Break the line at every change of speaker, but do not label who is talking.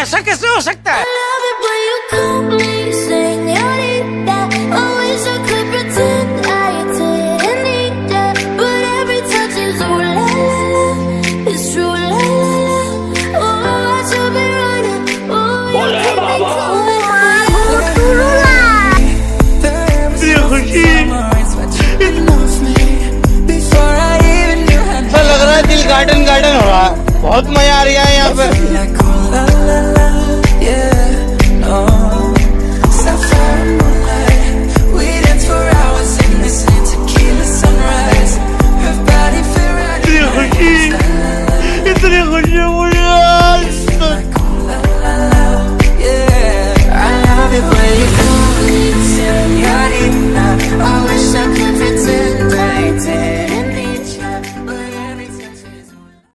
ऐसा कैसे हो सकता है? लग रहा है दिल गार्डन गार्डन हो रहा है। बहुत मजा आ रहा है यहाँ पे।